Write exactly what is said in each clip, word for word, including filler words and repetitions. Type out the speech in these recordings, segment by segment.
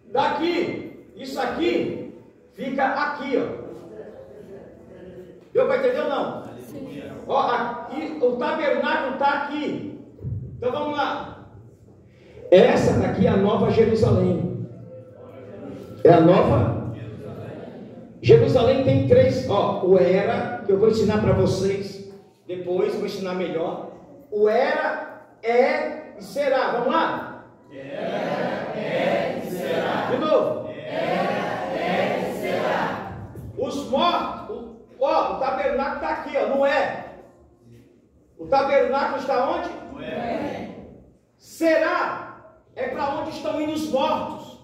daqui, isso aqui, fica aqui, ó. Deu para entender ou não? Sim. Ó, aqui, o tabernáculo está aqui. Então vamos lá. Essa daqui é a Nova Jerusalém. É a Nova Jerusalém. Tem três, ó, o era, que eu vou ensinar para vocês depois, vou ensinar melhor. O era, é e será. Vamos lá? Era, é e será. De novo. Era, é e será. Os mortos, o, ó, o tabernáculo está aqui, ó, não é? O tabernáculo está onde? Não é. Será é para onde estão indo os mortos.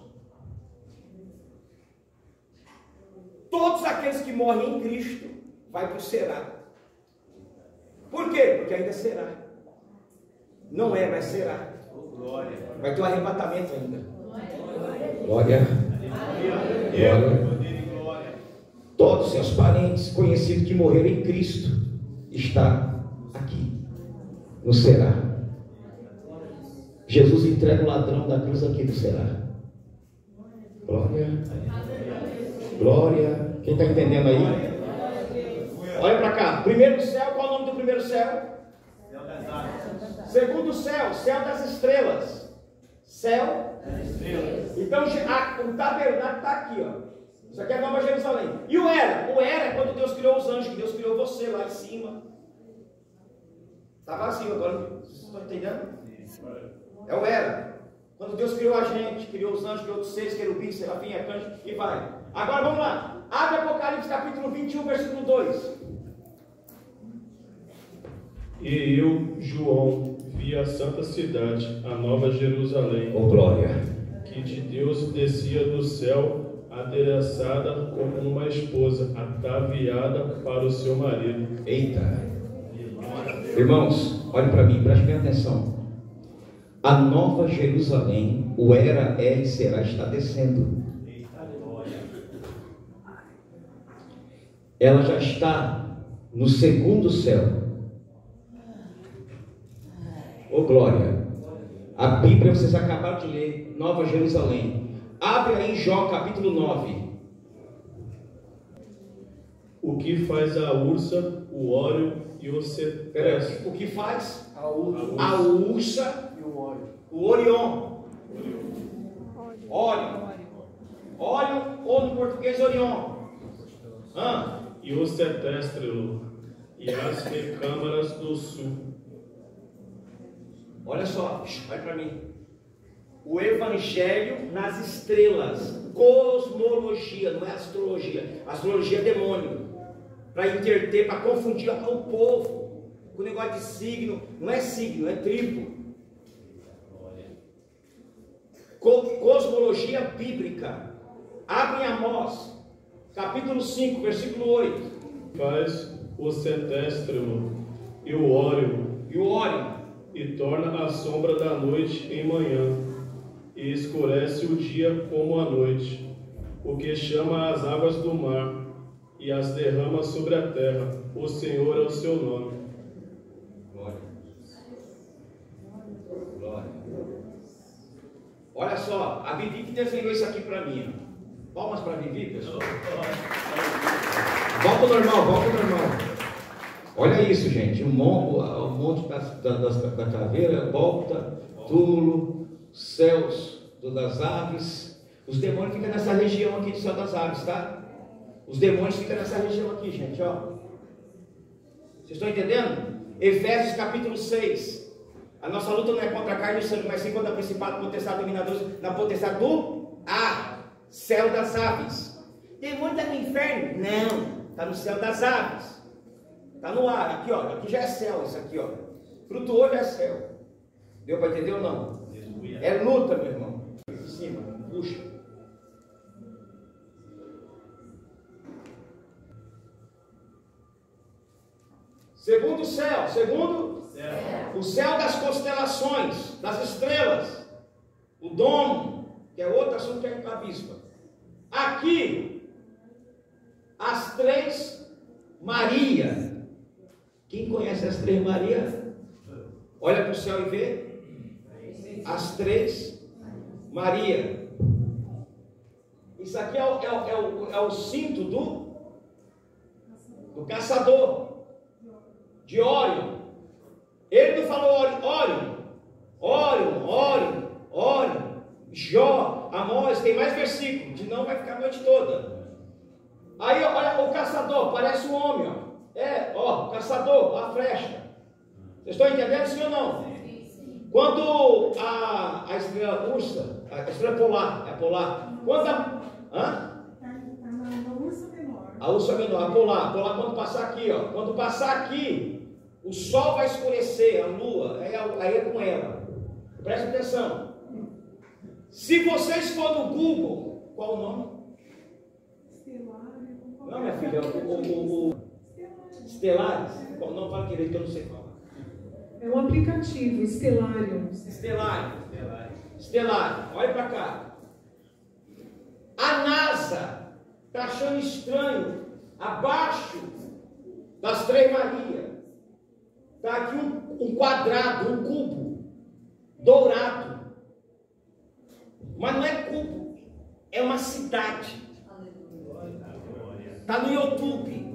Todos aqueles que morrem em Cristo vai para o será. Por quê? Porque ainda será. Não é, mas será. Vai ter um arrebatamento ainda. Glória. Glória. Todos os seus parentes conhecidos que morreram em Cristo está aqui no será. Jesus entrega o ladrão da cruz aqui no será. Glória. Glória. Quem está entendendo aí? Olha para cá. Primeiro céu, qual é o nome do primeiro céu? Segundo céu, céu das estrelas. Céu das estrelas. Então a, o tabernáculo está aqui, ó. Isso aqui é a Nova Jerusalém. E o era? O era é quando Deus criou os anjos, que Deus criou você lá em cima. Está vazio agora. Vocês estão entendendo? É o era. Quando Deus criou a gente, criou os anjos, criou os seres, querubins, serafim, arcanjo, e vai. Agora vamos lá. Abre Apocalipse capítulo vinte e um, versículo dois. E eu, João, vi a santa cidade, a Nova Jerusalém, oh, glória, que de Deus descia do céu, adereçada como uma esposa, ataviada para o seu marido. Eita! Irmãos, olhem para mim, prestem bem atenção. A Nova Jerusalém, o era, é e será, está descendo. Ela já está no segundo céu. Ô, glória. A Bíblia, vocês acabaram de ler, Nova Jerusalém. Abre aí Jó capítulo nove. O que faz a ursa, o óleo e o cetresto? O que faz? A ursa, a ursa e o óleo. O Orion. Óleo. Óleo, ou no português Orion. Ah. E o cetresto e as recâmaras do sul. Olha só, olha para mim. O Evangelho nas estrelas. Cosmologia, não é astrologia. Astrologia é demônio. Para interter, para confundir o povo com o negócio de signo. Não é signo, é tribo. Cosmologia bíblica. Abre em Amós capítulo cinco, versículo oito. Faz o cetresto e o óleo. E o óleo. E torna a sombra da noite em manhã, e escurece o dia como a noite, o que chama as águas do mar, e as derrama sobre a terra. O Senhor é o seu nome. Glória. Glória. Olha só, a Vivi que desenhou isso aqui para mim. Palmas para a Vivi, pessoal. Volta ao normal, volta ao normal. Olha isso, gente. O monte, o monte da, da, da caveira, volta, túmulo, céus das aves. Os demônios ficam nessa região aqui do céu das aves, tá? Os demônios ficam nessa região aqui, gente, ó. Vocês estão entendendo? Efésios capítulo seis. A nossa luta não é contra a carne e o sangue, mas sim contra a principado, potestade, dominadores, na potestade do ar, céu das aves. Demônio está no inferno? Não, está no céu das aves. Está no ar, aqui ó, aqui já é céu isso aqui ó. Flutuou já é céu. Deu para entender ou não? É luta, meu irmão. Em cima, puxa. Segundo céu, segundo céu. O céu das constelações, das estrelas. O domo, que é outro assunto que é com a bispa. Aqui, as três Maria. Quem conhece as três Maria? Olha para o céu e vê. As três Maria. Isso aqui é o, é o, é o, é o cinto do, do caçador, de Órion. Ele não falou Órion, Órion, Órion, Órion, Jó, Amós, tem mais versículos, senão vai ficar a noite toda. Aí olha o caçador, parece um homem, ó. É, ó, caçador, a flecha. Vocês estão entendendo sim ou não? Quando a, a estrela ursa, a estrela polar, é polar, quando a, hã? A ursa menor. A ursa menor, a polar, a polar quando passar aqui, ó, quando passar aqui, o sol vai escurecer, a lua, aí, aí é com ela. Presta atenção. Se vocês for no Google, qual o nome? Não, minha filha, o, o, o, o Estelares, qual o nome? Fala direito que eu não sei falar. É um aplicativo, Stellarium. Stellarium. Stellarium. Olha para cá. A NASA está achando estranho, abaixo das Três Marias, está aqui um, um quadrado, um cubo, dourado. Mas não é cubo, é uma cidade. Está no YouTube.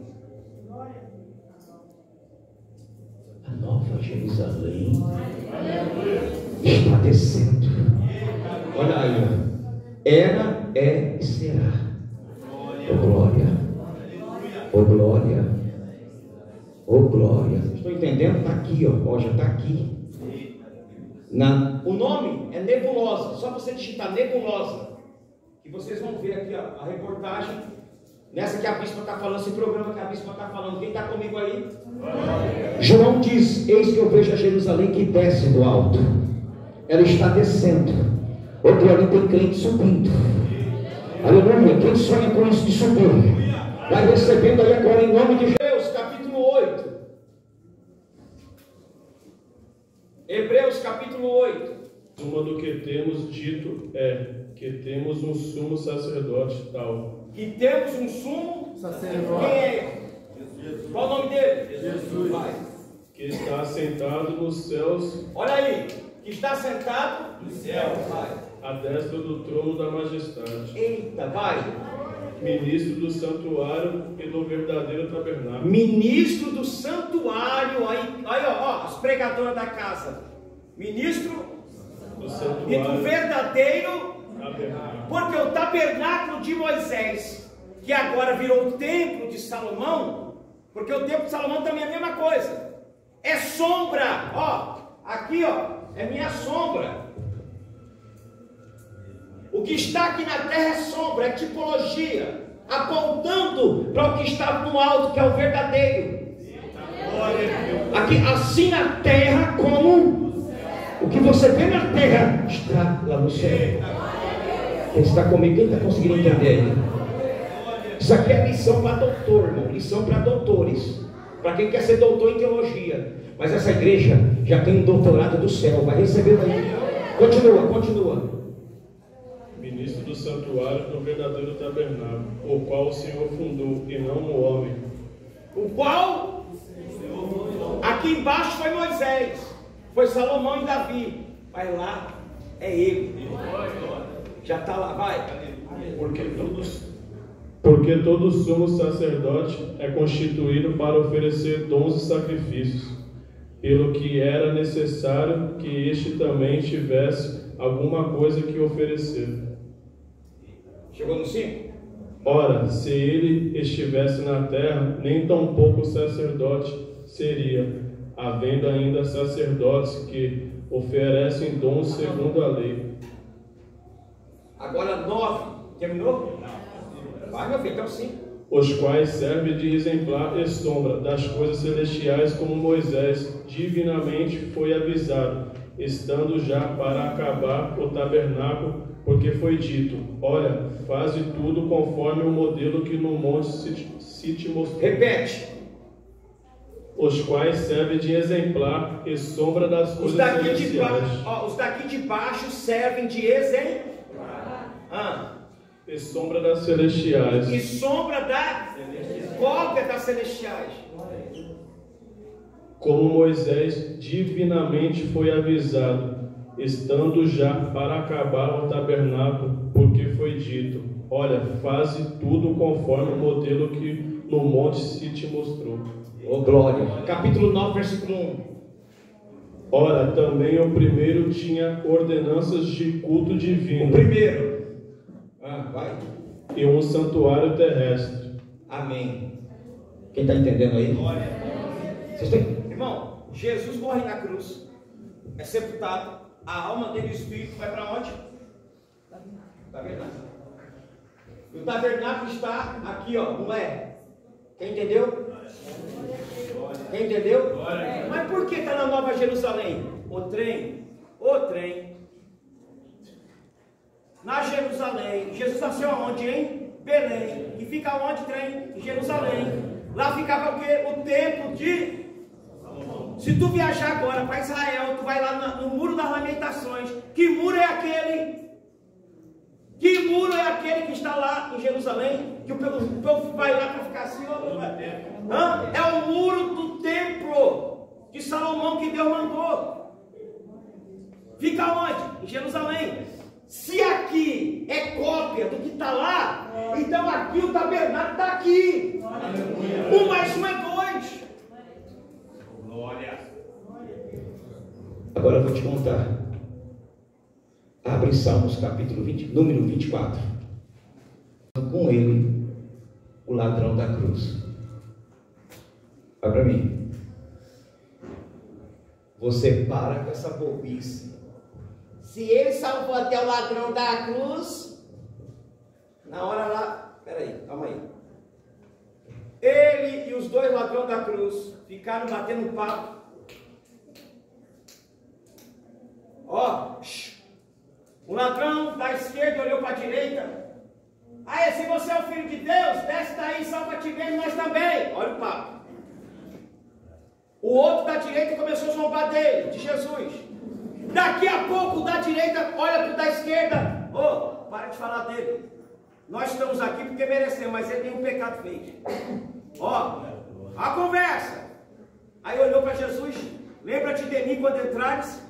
A Nova Jerusalém está descendo. Olha aí, ó. Era, é e será. Oh glória. Oh glória. Oh glória. Estou entendendo? Está aqui, ó. Ó, já está aqui. Na, o nome é nebulosa. Só você digitar nebulosa, que vocês vão ver aqui, ó, a reportagem. Nessa que a bispa está falando, esse programa que a bispa está falando. Quem está comigo aí? João diz: eis que eu vejo a Jerusalém que desce do alto. Ela está descendo. Outro ali tem crente subindo. Aleluia. Quem sonha com isso de subir, vai recebendo aí agora em nome de Hebreus capítulo oito. Hebreus capítulo oito. Uma do que temos dito é que temos um sumo sacerdote tal. Que temos um sumo sacerdote. Quem é? Jesus. Qual o nome dele? Jesus. Vai. Que está assentado nos céus. Olha aí. Que está sentado nos céus. Vai. À destra do trono da majestade. Eita, vai. Ministro do santuário e do verdadeiro tabernáculo. Ministro do santuário. Aí, aí ó, ó, as pregadoras da casa. Ministro do santuário e do verdadeiro tabernáculo. Porque o tabernáculo de Moisés, que agora virou o templo de Salomão, porque o templo de Salomão também é a mesma coisa. É sombra, ó, aqui ó, é minha sombra. O que está aqui na terra é sombra, é tipologia, apontando para o que está no alto, que é o verdadeiro. Aqui, assim na terra como o que você vê na terra está lá no céu. Quem está comigo, quem está conseguindo entender aí? Isso aqui é lição para doutor, irmão, lição para doutores, para quem quer ser doutor em teologia. Mas essa igreja já tem um doutorado do céu, vai receber daí. Continua, continua. Ministro do santuário do verdadeiro tabernáculo, o qual o Senhor fundou e não o homem. O qual? Aqui embaixo foi Moisés, foi Salomão e Davi, mas lá é ele. Já está lá, vai. Porque todos, porque todo sumo sacerdote é constituído para oferecer dons e sacrifícios, pelo que era necessário que este também tivesse alguma coisa que oferecer. Chegou no cinco? Ora, se ele estivesse na terra, nem tão pouco sacerdote seria, havendo ainda sacerdotes que oferecem dons segundo a lei. Agora nove. Terminou? Não. Vai, meu filho, então sim. Os quais servem de exemplar e sombra das coisas celestiais, como Moisés divinamente foi avisado, estando já para acabar o tabernáculo, porque foi dito: olha, faze tudo conforme o modelo que no monte se, se te mostrou. Repete. Os quais servem de exemplar e sombra das coisas os daqui celestiais. De baixo, ó, os daqui de baixo servem de exemplar. Ah. E sombra das celestiais. E sombra da cópia das celestiais. Como Moisés divinamente foi avisado, estando já para acabar o tabernáculo, porque foi dito: olha, faze tudo conforme o modelo que no monte se te mostrou. Oh, glória. Capítulo nove, versículo um. Ora, também o primeiro tinha ordenanças de culto divino. O primeiro. Ah, vai. E um santuário terrestre. Amém. Quem está entendendo aí? Glória. Vocês têm... Irmão, Jesus morre na cruz, é sepultado, a alma dele e o espírito vai para onde? Tabernáculo. E o tabernáculo está aqui, ó, não é? Quem entendeu? Quem entendeu? Mas por que está na Nova Jerusalém? O trem, o trem. Na Jerusalém, Jesus nasceu aonde, hein? Belém. E fica onde, trem? Em Jerusalém. Lá ficava o quê? O templo de... Se tu viajar agora para Israel, tu vai lá no Muro das Lamentações. Que muro é aquele? Que muro é aquele que está lá em Jerusalém? Que o povo vai lá para ficar assim, ó. Hã? É o muro do templo de Salomão que Deus mandou. Fica onde? Em Jerusalém. Se aqui é cópia do que está lá, então aqui o tabernáculo está aqui. Um mais um é dois. Glória. Agora eu vou te contar. Abre Salmos capítulo vinte, número vinte e quatro. Com ele, o ladrão da cruz. Olha para mim. Você para com essa bobice. Se ele salvou até o ladrão da cruz, na hora lá, peraí, calma aí. Ele e os dois ladrões da cruz ficaram batendo papo. Ó, o ladrão da esquerda olhou para a direita. Aí, se você é o filho de Deus, desce daí, salva-te mesmo, nós também. Olha o papo. O outro da direita começou a zombar dele, de Jesus. Daqui a pouco o da direita olha para o da esquerda. Ô, oh, para de falar dele. Nós estamos aqui porque merecemos, mas ele nenhum pecado fez. Ó, a conversa. Aí olhou para Jesus. Lembra-te de mim quando entrares.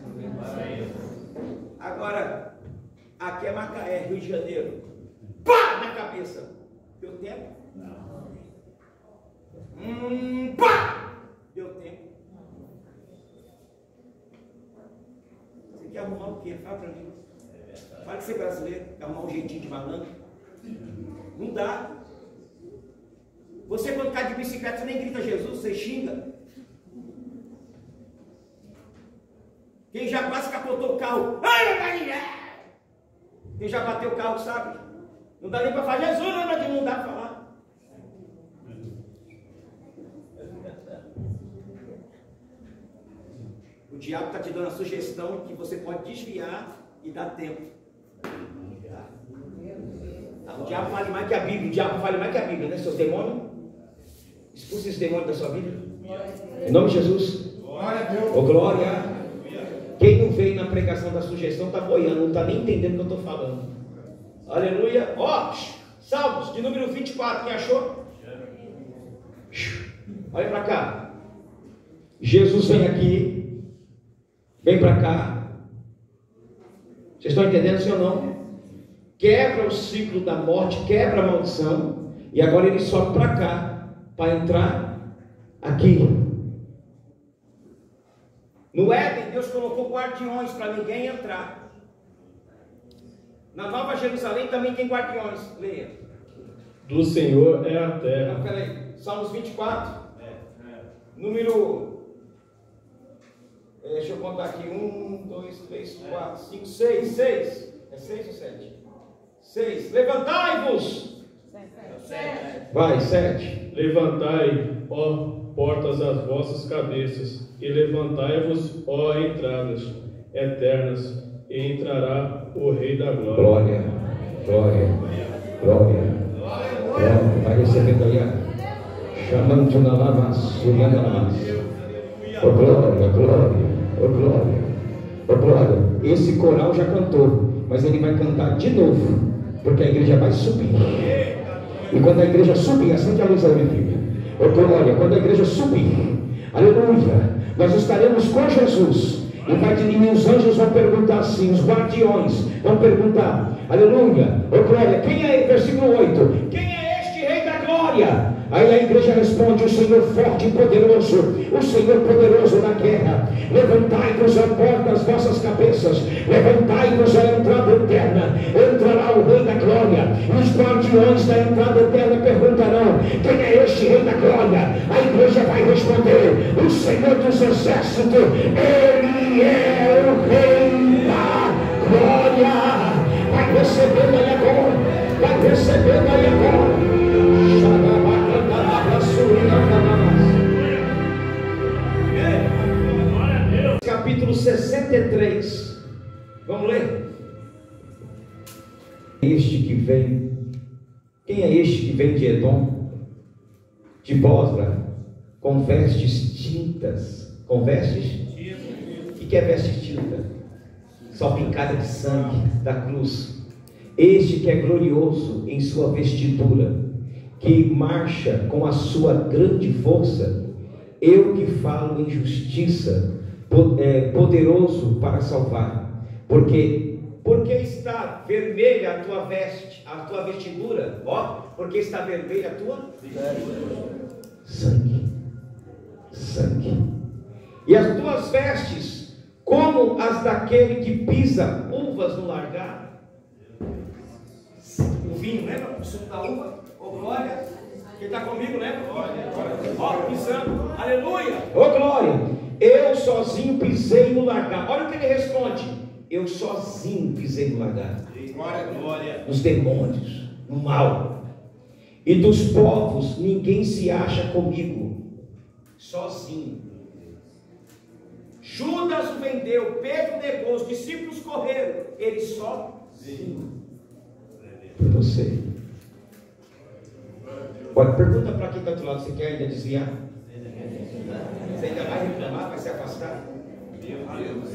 Agora, aqui é Macaé, Rio de Janeiro. Pá! Na cabeça. Deu tempo? Hum, pá! Deu tempo. Você quer arrumar o quê? Fala para mim. Fala que você é brasileiro, quer arrumar um jeitinho de malandro. Não dá. Você quando cai de bicicleta, você nem grita Jesus, você xinga. Quem já quase capotou o carro, quem já bateu o carro sabe, não dá nem para falar Jesus, não, não dá para falar. O diabo está te dando a sugestão que você pode desviar e dar tempo. O diabo vale mais que a Bíblia, o diabo vale mais que a Bíblia, né? Seus demônios, expulse esse demônio da sua vida. Em nome de Jesus. Glória a Deus. Oh, glória. Quem não veio na pregação da sugestão está boiando, não está nem entendendo o que eu estou falando. Aleluia. Ó, oh, Salmos de número vinte e quatro, quem achou? Olha para cá. Jesus vem aqui, vem para cá. Vocês estão entendendo, sim ou não? Quebra o ciclo da morte, quebra a maldição, e agora ele sobe para cá, para entrar aqui. No Éden, Deus colocou guardiões para ninguém entrar. Na Nova Jerusalém também tem guardiões. Leia. Do Senhor é a terra. Não, peraí. Salmos vinte e quatro. É, é. Número. É, deixa eu contar aqui. Um, dois, três, quatro, cinco, seis. Seis. É seis ou sete? Seis. Levantai-vos. Sete. Vai, sete. Levantai, ó portas, as vossas cabeças, e levantai-vos, ó entradas eternas, e entrará o Rei da Glória. Glória, glória, glória, glória. Vai recebendo aí, chamando na lava, subindo na lava. Oh glória, glória, oh glória, oh glória. Esse coral já cantou, mas ele vai cantar de novo, porque a igreja vai subir. E quando a igreja subir, acende a luz aí, minha filha. Oh glória, quando a igreja subir, aleluia, nós estaremos com Jesus E vai de mim, os anjos vão perguntar assim, os guardiões vão perguntar, aleluia, ô glória, quem é, versículo oito, quem é este rei da glória? Aí a igreja responde, o Senhor forte e poderoso, o Senhor poderoso na guerra. Levantai-vos a porta das vossas cabeças, levantai-vos a entrada eterna, entrará o rei da glória. E os guardiões da entrada eterna perguntarão, quem é este rei da glória? A igreja vai responder, o Senhor dos exércitos, ele é o rei da glória. Vai recebendo aí agora, vai recebendo aí agora. Capítulo sessenta e três, vamos ler. Este que vem, quem é este que vem de Edom, de Bosra, com vestes tintas, com vestes? O que é vestes tinta? Só picada de sangue da cruz. Este que é glorioso em sua vestidura, que marcha com a sua grande força, eu que falo em justiça, poderoso para salvar, porque porque está vermelha a tua veste, a tua vestidura, ó, porque está vermelha a tua sangue, sangue, e as tuas vestes como as daquele que pisa uvas no largar. O vinho, lembra? O suco da uva, ô glória, quem está comigo, lembra? Ó, pisando, aleluia, ô glória. Eu sozinho pisei no lagar. Olha o que ele responde. Eu sozinho pisei no lagar. Glória, glória. Nos demônios, no mal. E dos povos ninguém se acha comigo. Sozinho. Judas o vendeu, Pedro negou, os discípulos correram. Ele sozinho. Por você. Olha, pergunta para quem está do lado, você quer ainda desviar? Você ainda vai reclamar, vai se afastar? Meu Deus.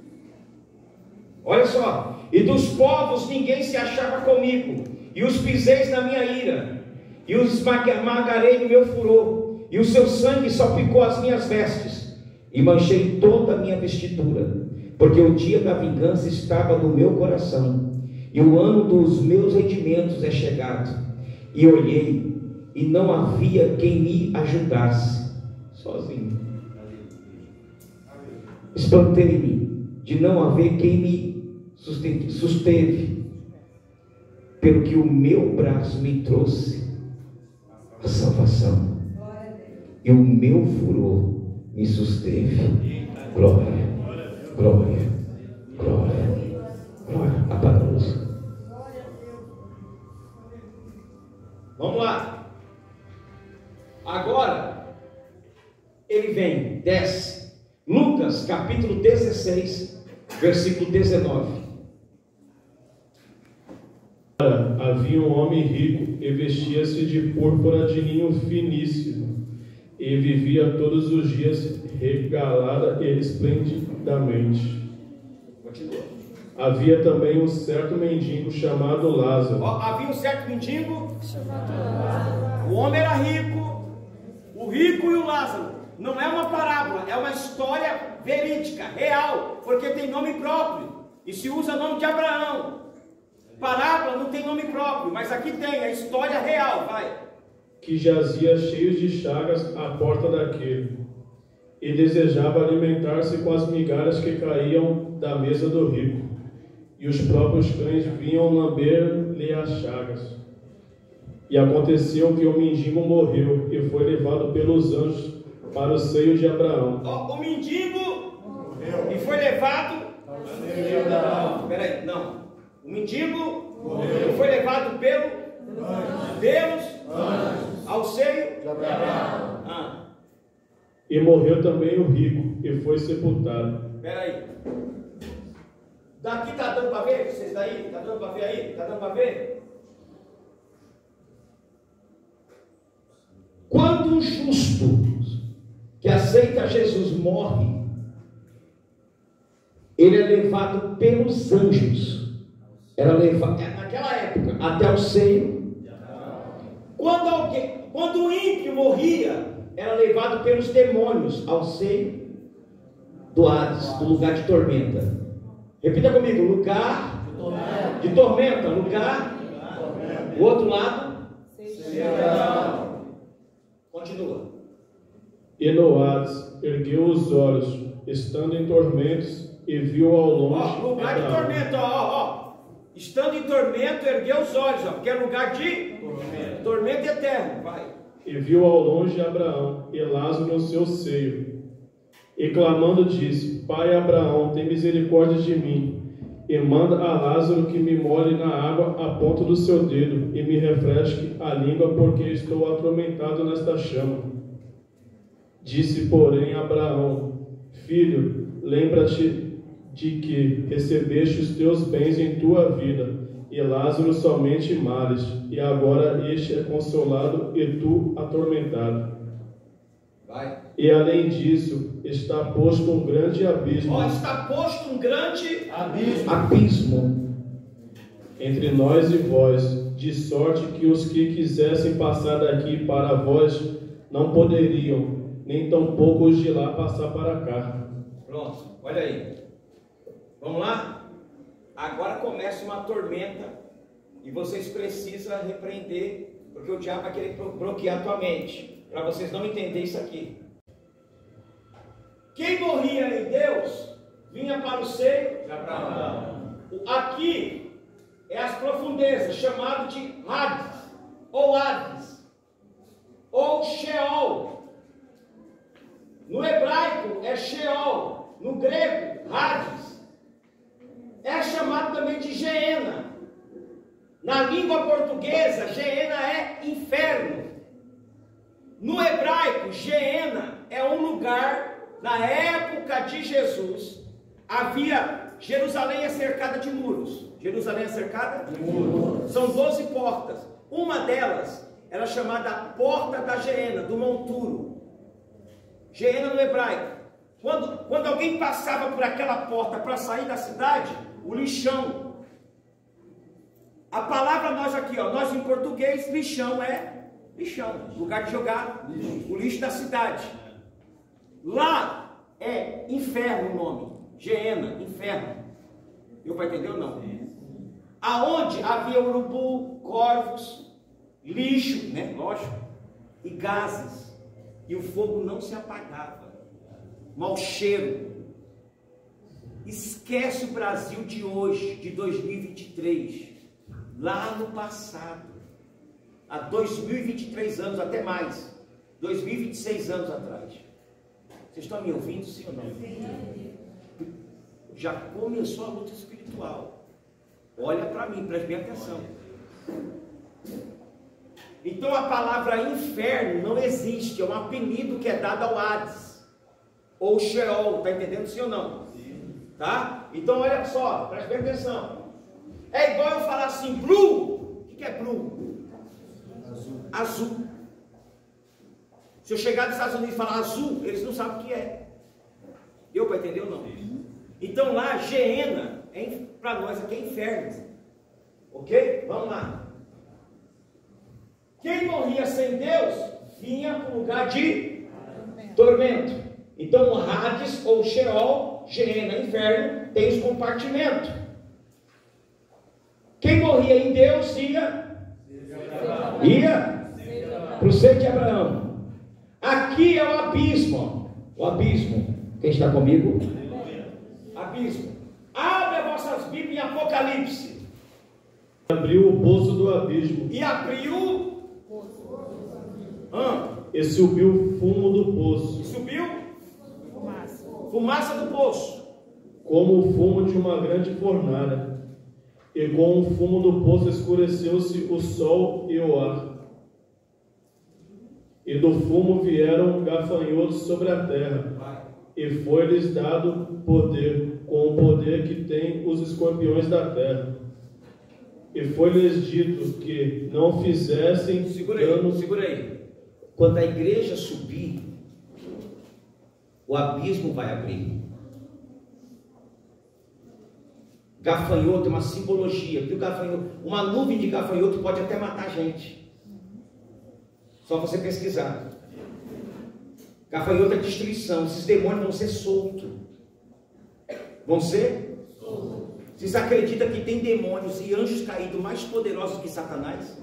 Olha só, e dos povos ninguém se achava comigo, e os piseis na minha ira, e os esmagarei no meu furor, e o seu sangue salpicou as minhas vestes, e manchei toda a minha vestidura, porque o dia da vingança estava no meu coração, e o ano dos meus rendimentos é chegado. E olhei, e não havia quem me ajudasse, sozinho. Espantei-me de não haver quem me susteve, pelo que o meu braço me trouxe a salvação, e o meu furor me susteve. Glória, glória, glória, glória. Apaga a luz. Vamos lá. Agora ele vem, desce. Lucas capítulo dezesseis, versículo dezenove. Havia um homem rico e vestia-se de púrpura de linho finíssimo, e vivia todos os dias regalada e esplendidamente. Continua. Havia também um certo mendigo chamado Lázaro. Ó, havia um certo mendigo chamado Lázaro. O homem era rico, o rico e o Lázaro. Não é uma parábola, é uma história verídica, real, porque tem nome próprio, e se usa nome de Abraão. Parábola não tem nome próprio, mas aqui tem a história real, vai. Que jazia cheio de chagas à porta daquele, e desejava alimentar-se com as migalhas que caíam da mesa do rico, e os próprios cães vinham lamber-lhe as chagas. E aconteceu que o mendigo morreu, e foi levado pelos anjos para o seio de Abraão. Oh, o mendigo morreu e foi levado para o seio de Abraão. Não, peraí, não. O mendigo morreu e foi levado pelo anjos. pelos anjos ao seio de Abraão. Ah. E morreu também o rico e foi sepultado. Peraí. Daqui tá dando para ver? Vocês daí? Tá dando para ver aí? Tá dando para ver? Quando um justo que aceita Jesus morre, ele é levado pelos anjos. Era levado, naquela época, até o seio. Quando alguém, quando o ímpio morria, era levado pelos demônios ao seio do Hades, do lugar de tormenta. Repita comigo, lugar de tormenta, lugar, o outro lado, continua. E no Hades ergueu os olhos, estando em tormentos, e viu ao longe. Ó, lugar de Abraão. tormento, ó, ó, ó. Estando em tormento, ergueu os olhos, ó, porque é lugar de tormento, tormento eterno. Vai. E viu ao longe Abraão e Lázaro no seu seio. E clamando disse: Pai Abraão, tem misericórdia de mim, e manda a Lázaro que me molhe na água a ponta do seu dedo, e me refresque a língua, porque estou atormentado nesta chama. Disse, porém, Abraão: Filho, lembra-te de que recebeste os teus bens em tua vida, e Lázaro somente males, e agora este é consolado e tu atormentado. Vai. E além disso, está posto um grande abismo. Ó, está posto um grande Abismo. abismo entre nós e vós, de sorte que os que quisessem passar daqui para vós não poderiam, nem tampouco os de lá passar para cá. Pronto, olha aí. Vamos lá? Agora começa uma tormenta e vocês precisam repreender, porque o diabo vai querer bloquear a tua mente, para vocês não entenderem isso aqui. Quem morria em Deus vinha para o seio de Abraão. Aqui é as profundezas, chamado de Hades, ou Hades, ou Sheol. No hebraico é Sheol, no grego Hades. É chamado também de Geena. Na língua portuguesa, Geena é inferno. No hebraico, Geena é um lugar. Na época de Jesus, havia Jerusalém é cercada de muros. Jerusalém é cercada de muros. São doze portas. Uma delas era chamada Porta da Geena, do monturo. Geena no hebraico. Quando, quando alguém passava por aquela porta para sair da cidade, o lixão. A palavra nós aqui, ó, nós em português, lixão é lixão, lugar de jogar o lixo da cidade. Lá é inferno o nome, Geena, inferno. Deu para entender ou não? Aonde havia urubu, corvos, lixo, né? Lógico, e gases, e o fogo não se apagava, mau cheiro. Esquece o Brasil de hoje, de dois mil e vinte e três, lá no passado, há dois mil e vinte e três anos, até mais, dois mil e vinte e seis anos atrás. Vocês estão me ouvindo, sim ou não? Já começou a luta espiritual. Olha para mim, preste bem atenção. Então a palavra inferno não existe, é um apelido que é dado ao Hades, ou Sheol, está entendendo, sim ou não? Tá? Então olha só, preste bem atenção. É igual eu falar assim, blue. O que é blue? Azul. Azul. Se eu chegar nos Estados Unidos e falar azul, eles não sabem o que é. Deu para entender ou não? Então lá, Geena, é, para nós aqui é inferno. Ok? Vamos lá. Quem morria sem Deus, vinha para o lugar de tormento. Então o Hades ou Sheol, Geena, inferno, tem os compartimentos. Quem morria em Deus ia, ia para o seio de Abraão. Aqui é o abismo, o abismo. Quem está comigo? Abismo. Abre as vossas Bíblias em Apocalipse. Abriu o poço do abismo. E abriu. Ah, E subiu fumo do poço. e subiu. Fumaça. Fumaça do poço. Como o fumo de uma grande fornalha. E com o fumo do poço escureceu-se o sol e o ar. E do fumo vieram gafanhotos sobre a terra, e foi-lhes dado poder, com o poder que têm os escorpiões da terra. E foi-lhes dito que não fizessem Segura aí, dano. segura aí. Quando a igreja subir, o abismo vai abrir. Gafanhoto é uma simbologia, porque o gafanhoto, uma nuvem de gafanhoto pode até matar a gente. Só você pesquisar. Gafanhoto é destruição. Esses demônios vão ser soltos. Vão ser? Vocês acreditam que tem demônios e anjos caídos mais poderosos que Satanás?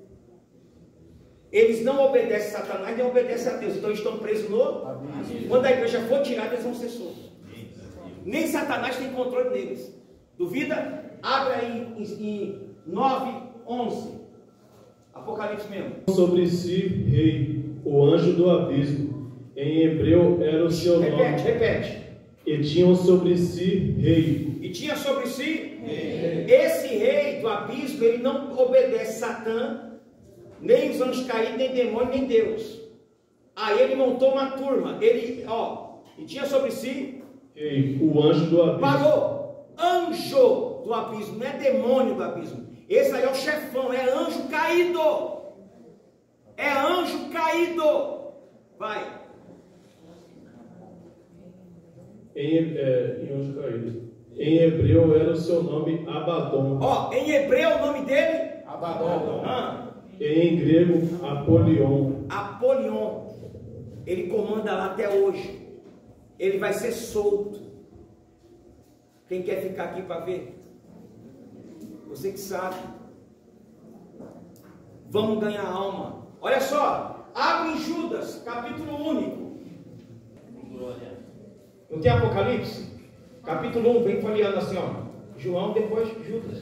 Eles não obedecem a Satanás, nem obedecem a Deus. Então eles estão presos no... Quando a igreja for tirada, eles vão ser soltos. Nem Satanás tem controle deles. Duvida? Abre aí em, em nove, onze. Apocalipse mesmo. Sobre si, rei, o anjo do abismo. Em hebreu era o seu repete, nome. Repete, repete. E tinham sobre si rei. E tinha sobre si rei. Esse rei do abismo, ele não obedece Satã, nem os anjos caídos, nem demônio, nem Deus. Aí ele montou uma turma. Ele, ó, e tinha sobre si rei, o anjo do abismo. Parou. Anjo do abismo, não é demônio do abismo. Esse aí é o chefão, é anjo caído. É anjo caído. Vai. Em, é, em anjo caído. Em hebreu era o seu nome Abaddon. Ó, em hebreu o nome dele? Abaddon. Ah. Em grego, Apolion. Apolion. Ele comanda lá até hoje. Ele vai ser solto. Quem quer ficar aqui para ver? Você que sabe. Vamos ganhar alma. Olha só. Abre em Judas, capítulo único. Não tem Apocalipse? Capítulo um, vem folheando assim, ó. João, depois Judas.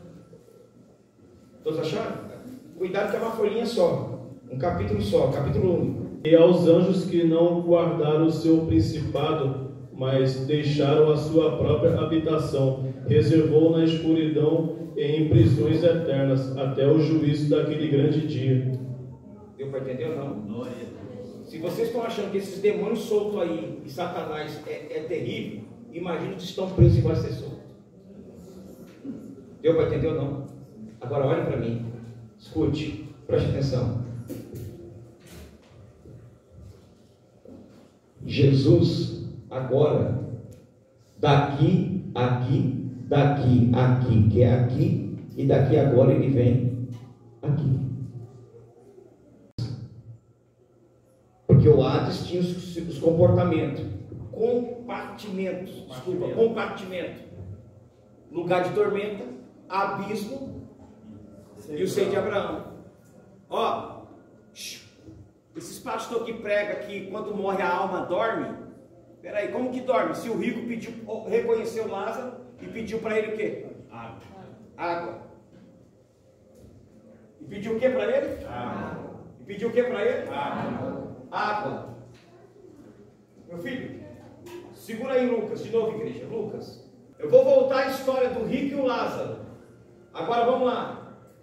Todos acharam? Cuidado que é uma folhinha só. Um capítulo só, capítulo único. E aos anjos que não guardaram o seu principado, mas deixaram a sua própria habitação, reservou na escuridão e em prisões eternas, até o juízo daquele grande dia. Deu para entender ou não? Se vocês estão achando que esses demônios soltos aí, e Satanás é, é terrível, imagina que estão presos e vai ser solto. Deu para entender ou não? Agora olhe para mim. Escute, preste atenção. Jesus, agora, daqui, aqui, daqui, aqui, que é aqui, e daqui agora ele vem aqui. Porque o Hades tinha os, os comportamentos, compartimentos, desculpa, compartimento, lugar de tormenta, abismo, e o seio de Abraão. Ó, esses pastores que pregam que quando morre a alma dorme. Peraí, como que dorme? Se o rico pediu, reconheceu Lázaro e pediu para ele o quê? Água. Água. E pediu o que para ele? Água. E pediu o que para ele? Água. Água. Meu filho, segura aí Lucas, de novo igreja, Lucas. Eu vou voltar à história do rico e o Lázaro. Agora vamos lá.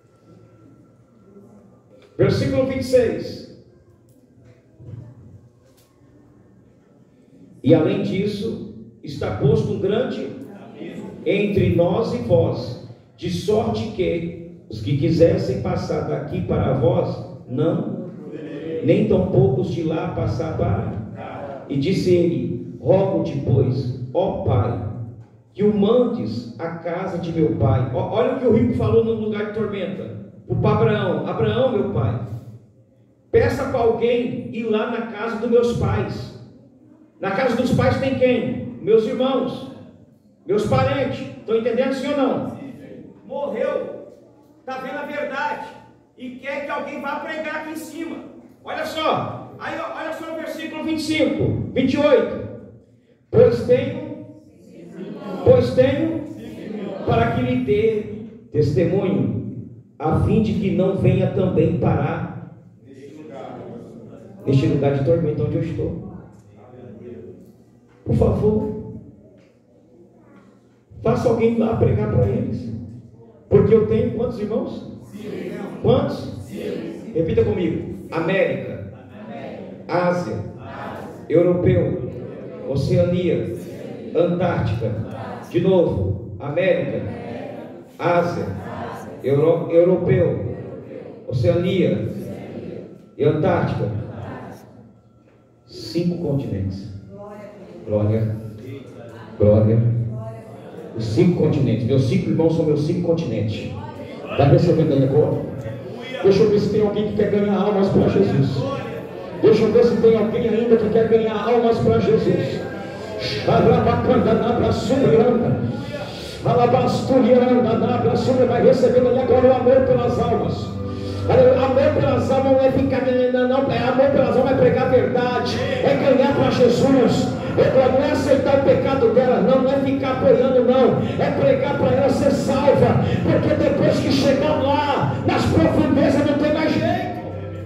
Versículo vinte e seis. E além disso, está posto um grande entre nós e vós, de sorte que os que quisessem passar daqui para vós, não, nem tão poucos de lá passar para. E disse ele: rogo-te, pois, ó Pai, que o mandes à casa de meu pai. Ó, olha o que o rico falou no lugar de tormenta. Para Abraão: Abraão, meu pai, peça para alguém ir lá na casa dos meus pais. Na casa dos pais tem quem? Meus irmãos, meus parentes. Estão entendendo, sim ou não? Sim. Morreu, está vendo a verdade e quer que alguém vá pregar aqui em cima. Olha só, aí, olha só o versículo vinte e cinco, vinte e oito. Pois tenho, pois tenho para que lhe dê testemunho, a fim de que não venha também parar neste lugar de tormento onde eu estou. Por favor, faça alguém lá pregar para eles, porque eu tenho quantos irmãos? Sim. Quantos? Sim. Repita comigo: América, América. Ásia, Ásia. Europeu, Europeu. Oceania, Oceania. Antártica. Antártica, de novo, América, América. Ásia, Ásia. Euro... Europeu, Europeu. Oceania, Oceania. E Antártica. Antártica. Cinco continentes. Glória, glória. Os cinco continentes. Meus cinco irmãos são meus cinco continentes. Está recebendo aí agora? Deixa eu ver se tem alguém que quer ganhar almas para Jesus. Deixa eu ver se tem alguém ainda que quer ganhar almas para Jesus. Xarabacanda na braçura. Alabasturiana, vai recebendo ali agora o amor pelas almas. Amor pelas almas não é ficar, não, não, é amor pelas almas é pregar a verdade, é ganhar para Jesus. Não é aceitar o pecado dela, não, não é ficar apoiando, não, é pregar para ela ser salva, porque depois que chegar lá, nas profundezas não tem mais jeito.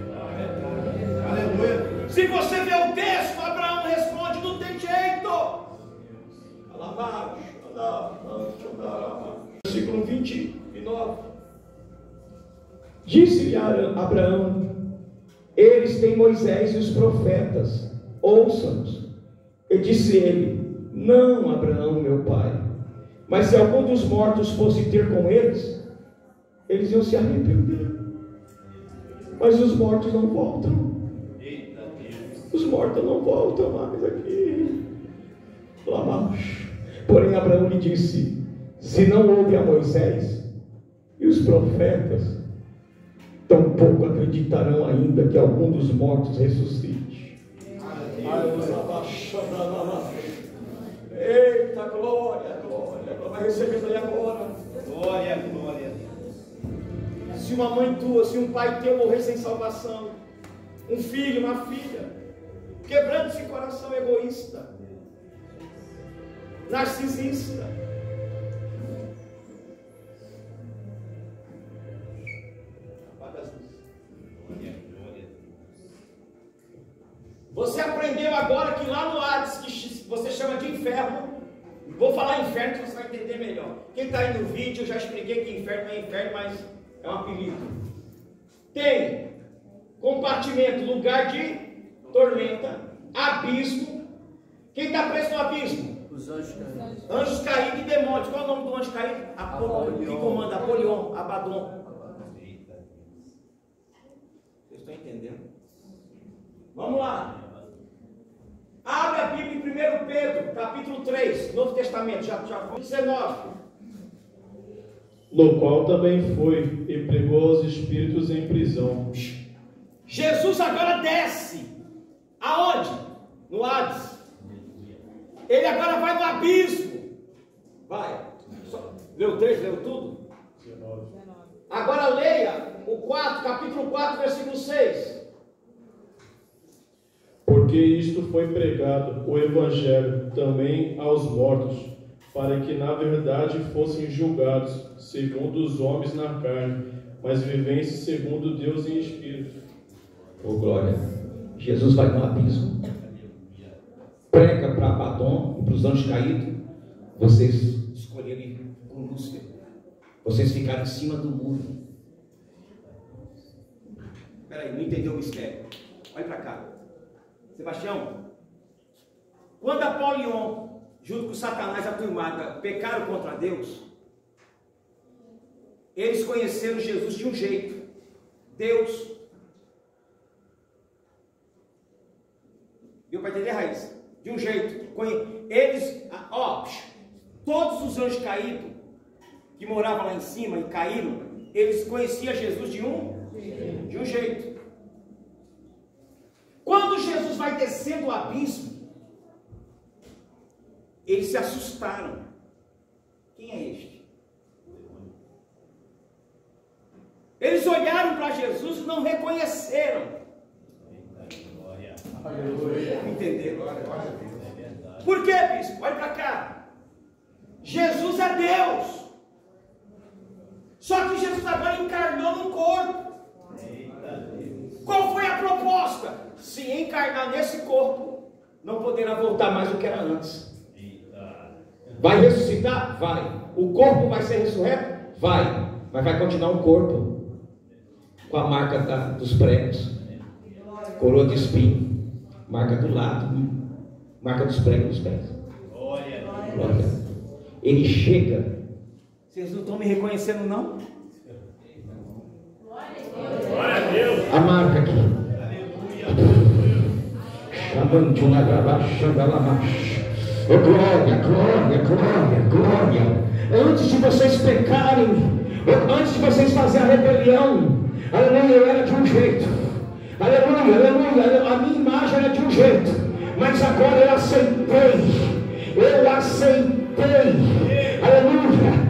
Aleluia. Se você vê o texto, Abraão responde: não tem jeito. Versículo vinte e nove. Disse-lhe Abraão: eles têm Moisés e os profetas, ouçam-nos. E disse ele: não, Abraão, meu pai, mas se algum dos mortos fosse ter com eles, eles iam se arrepender. Mas os mortos não voltam. Os mortos não voltam mais aqui. Lá baixo. Porém Abraão lhe disse: se não houve a Moisés e os profetas, tampouco acreditarão ainda que algum dos mortos ressuscite. Eita, glória, glória, vai recebendo aí agora. Glória, glória. Se uma mãe tua, se um pai teu morrer sem salvação, um filho, uma filha, quebrando esse coração egoísta, narcisista, você aprendeu agora que lá no Hades, que você chama de inferno, vou falar inferno que você vai entender melhor. Quem está aí no vídeo, eu já expliquei que inferno não é inferno, mas é um apelido. Tem compartimento, lugar de tormenta, abismo. Quem está preso no abismo? Os anjos caídos. Anjos caídos e demônios. Qual é o nome do anjo caído? Apolion. Que comanda? Apolion, Abaddon. Vocês estão entendendo? Vamos lá. Abre a Bíblia em primeiro Pedro, capítulo três, Novo Testamento, já, já foi dezenove. No qual também foi e pregou aos espíritos em prisão. Jesus agora desce. Aonde? No Hades. Ele agora vai no abismo. Vai. Só, leu três, leu tudo? Agora leia o quatro, capítulo quatro, versículo seis. Porque isto foi pregado, o Evangelho, também aos mortos, para que na verdade fossem julgados, segundo os homens na carne, mas vivessem segundo Deus em espírito. Oh, glória! Jesus vai no abismo, prega para Abaddon e para os anjos caídos. Vocês escolherem com Lúcifer, vocês ficaram em cima do muro. Espera aí, não entendeu o mistério? Olha para cá. Sebastião, quando Apolion, junto com Satanás, a turmada, pecaram contra Deus, eles conheceram Jesus de um jeito. Deus, deu para entender, Raíssa? De um jeito. Eles, ó, todos os anjos caídos que moravam lá em cima e caíram, eles conheciam Jesus de um, de um jeito. Quando Jesus vai descendo o abismo, eles se assustaram. Quem é este? Eles olharam para Jesus e não reconheceram. Entenderam? Por quê, bispo? Olha para cá. Jesus é Deus. Só que Jesus agora encarnou num corpo. Qual foi a proposta? Se encarnar nesse corpo, não poderá voltar mais do que era antes. Vai ressuscitar? Vai. O corpo vai ser ressurreto? Vai. Mas vai continuar um corpo com a marca da, dos pregos, coroa de espinho, marca do lado, marca dos pregos dos pés. Glória. Ele chega. Vocês não estão me reconhecendo, não? Glória a Deus. A marca aqui. Chamando de uma gravação da lamacha. Oh, glória, glória, glória, glória. Antes de vocês pecarem, antes de vocês fazerem a rebelião, aleluia, eu era de um jeito. Aleluia, aleluia, a minha imagem era de um jeito. Mas agora eu aceitei. Eu aceitei. Aleluia.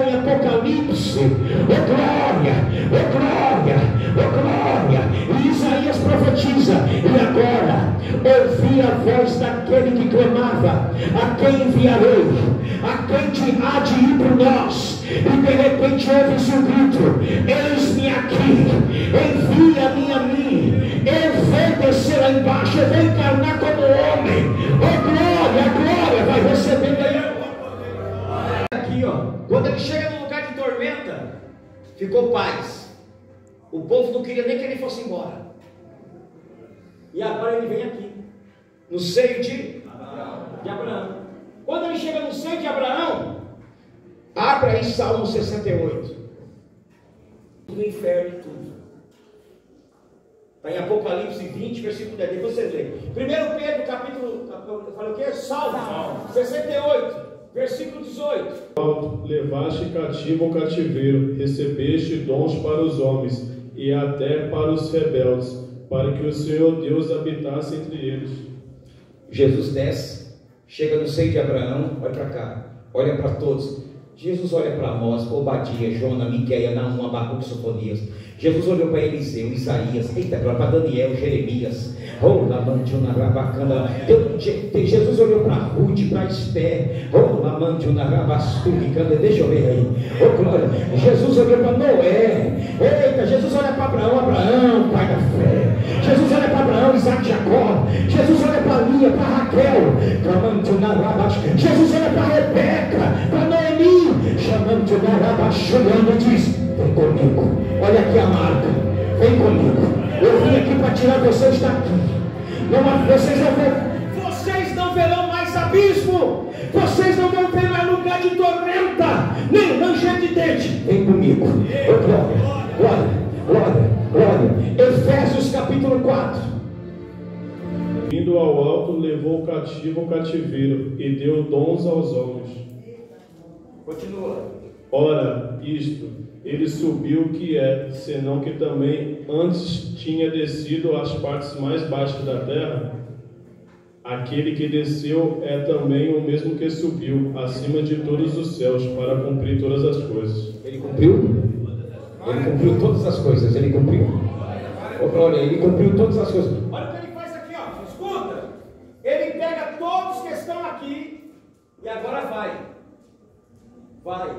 em Apocalipse. Oh glória, oh glória, oh glória. E Isaías profetiza: e agora ouvi a voz daquele que clamava: a quem enviarei? A quem te há de ir por nós? E de repente ouve-se um grito: eis-me aqui, envia-me a mim. Eu vou descer lá embaixo, eu vou encarnar como homem. Oh glória, a glória vai recebendo aí. Aqui, ó, quando ele chega num lugar de tormenta, ficou paz. O povo não queria nem que ele fosse embora. E agora ele vem aqui, no seio de Abraão. de Abraão. Quando ele chega no seio de Abraão, abre aí Salmo sessenta e oito. No inferno e tudo. Está em Apocalipse vinte, versículo dez. Depois você lê. primeiro Pedro, capítulo, eu falei o quê? Salmo, Salmo sessenta e oito, versículo dezoito. Levaste cativo o cativeiro, recebeste dons para os homens, e até para os rebeldes, para que o Senhor Deus habitasse entre eles. Jesus desce, chega no seio de Abraão, olha para cá, olha para todos. Jesus olha para Amós, Obadia, Jona, Miqueia, Naum, Abacuque, Sofonias. Jesus olhou para Eliseu, Isaías, eita, para Daniel, Jeremias. Oh, Lamantiuna, Rabacana. Jesus olhou para Ruth, para Esther. Oh, Lamantiuna, Rabastúricana. Deixa eu ver aí. Oh, glória. Jesus olhou para Noé. Eita, Jesus olha para Abraão, Abraão, pai da fé. Jesus olha para Abraão, Isaac, Jacó. Jesus olha para Lia, para Raquel. Lamantiuna, Rabastúricana. Jesus olha para Rebeca, para Noemi. Chamando de Narabachulhando e diz: vem comigo, olha aqui a marca, vem comigo, eu vim aqui para tirar vocês daqui. Não, vocês, não vão, vocês não verão mais abismo, vocês não vão ver mais lugar de tormenta, nem ranger de dente. Vem comigo, oh, glória, glória, glória, glória. Efésios capítulo quatro. Vindo ao alto, levou cativo o cativeiro e deu dons aos homens. Continua. Ora, isto, ele subiu que é, senão que também antes tinha descido às partes mais baixas da terra. Aquele que desceu é também o mesmo que subiu acima de todos os céus para cumprir todas as coisas. Ele cumpriu? Ele cumpriu todas as coisas, ele cumpriu. Oh, glória, ele cumpriu todas as coisas. Olha o que ele faz aqui, ó. Escuta. Ele pega todos que estão aqui e agora vai. Vai.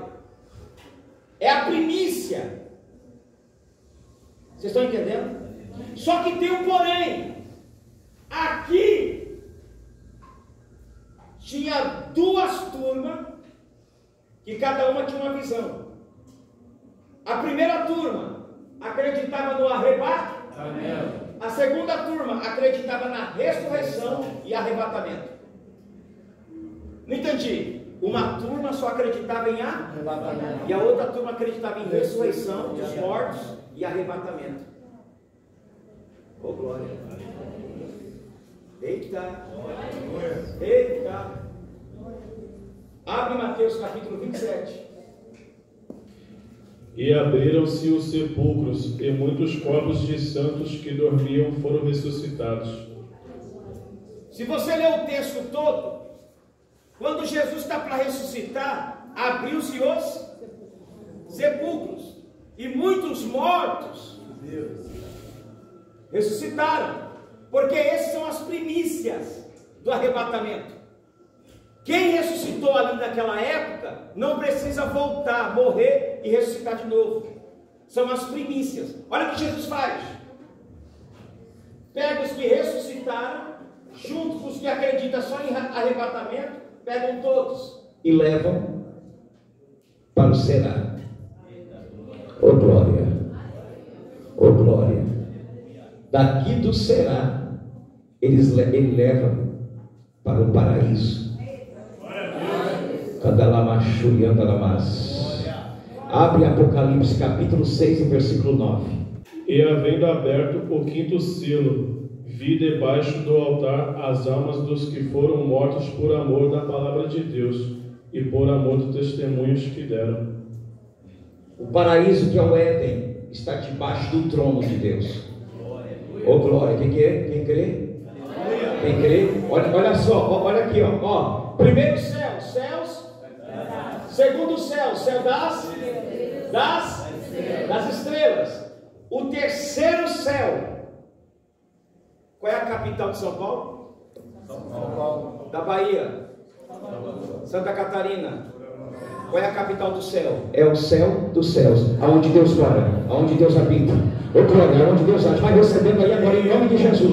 É a primícia. Vocês estão entendendo? Só que tem um porém. Aqui tinha duas turmas que cada uma tinha uma visão. A primeira turma acreditava no arrebato. A segunda turma acreditava na ressurreição e arrebatamento. Não entendi. Uma turma só acreditava em arrebatamento e a outra turma acreditava em ressurreição dos mortos e arrebatamento. Oh, glória. Eita. Eita. Abre Mateus capítulo vinte e sete. E abriram-se os sepulcros, e muitos corpos de santos que dormiam foram ressuscitados. Se você ler o texto todo, quando Jesus está para ressuscitar, abriu-se os sepulcros, e muitos mortos ressuscitaram, porque essas são as primícias do arrebatamento. Quem ressuscitou ali naquela época não precisa voltar, morrer e ressuscitar de novo. São as primícias. Olha o que Jesus faz. Pega os que ressuscitaram, junto com os que acreditam só em arrebatamento, pegam todos e levam para o Será. Ô glória, ô glória. Daqui do Será, eles ele leva para o paraíso. Abre Apocalipse capítulo seis, versículo nove. E havendo aberto o quinto selo, vi debaixo do altar as almas dos que foram mortos por amor da palavra de Deus e por amor dos testemunhos que deram. O paraíso, que é o Éden, está debaixo do trono de Deus. Ô glória, quem crê? Quem crê? Quem crê? Olha, olha só, olha aqui, ó, ó. Primeiro céu, céus Segundo céu, céu das, das, das estrelas. O terceiro céu. Qual é a capital de São Paulo? São Paulo. Da Bahia. Santa Catarina. Qual é a capital do céu? É o céu dos céus, aonde Deus mora, aonde Deus habita. Ô glória, aonde Deus age. Vai recebendo aí agora em nome de Jesus.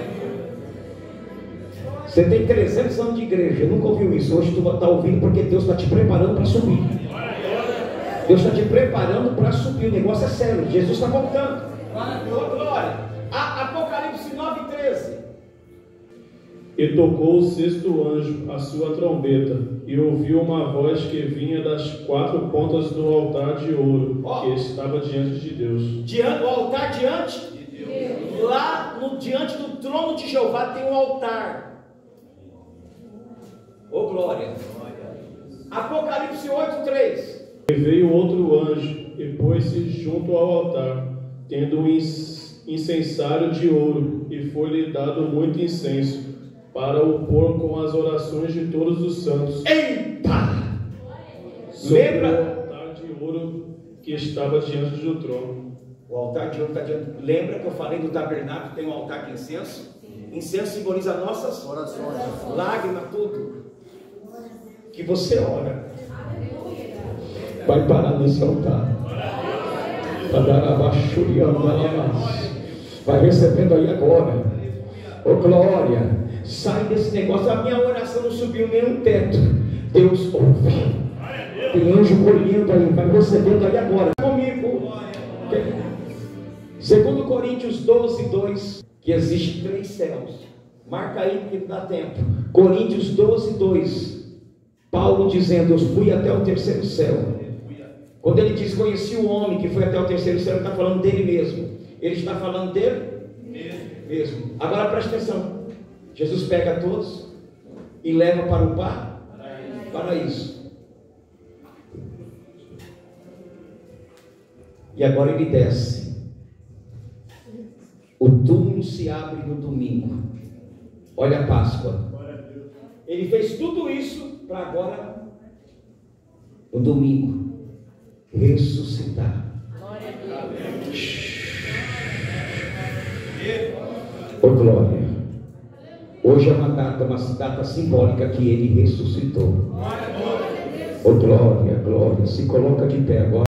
Você tem trezentos anos de igreja, nunca ouviu isso. Hoje tu está ouvindo porque Deus está te preparando para subir. Deus está te preparando para subir. O negócio é sério. Jesus está voltando. Ô glória. A, Apocalipse nove, treze. E tocou o sexto anjo a sua trombeta, e ouviu uma voz que vinha das quatro pontas do altar de ouro, oh, que estava diante de Deus. Diante, o altar diante de Deus. Lá no, diante do trono de Jeová tem um altar. Ô oh, glória. Apocalipse oito, três. E veio outro anjo e pôs-se junto ao altar, tendo um incensário de ouro, e foi-lhe dado muito incenso, para o pôr com as orações de todos os santos. Eita! Sobre Lembra? o altar de ouro que estava diante do trono. O altar de ouro está diante. Lembra que eu falei do tabernáculo, tem um altar de incenso? Incenso simboliza nossas orações, lágrimas, tudo. Que você ora. Vai parar nesse altar. Vai recebendo aí agora. Ô glória. Sai desse negócio. A minha oração não subiu nem um teto. Deus ouve. Tem anjo colhendo aí. Vai recebendo aí agora. Comigo. Segundo Coríntios doze, dois. Que existe três céus. Marca aí porque não dá tempo. Coríntios doze, dois. Paulo dizendo: eu fui até o terceiro céu. Quando ele diz conheci o homem que foi até o terceiro céu, ele está falando dele mesmo. Ele está falando dele mesmo. Agora preste atenção. Jesus pega todos e leva para o par, paraíso. E agora ele desce. O túmulo se abre no domingo. Olha a Páscoa. Ele fez tudo isso para agora, no domingo, ressuscitar. Ô glória. Hoje é uma data, uma data simbólica que ele ressuscitou. Ô glória, glória. Se coloca de pé agora.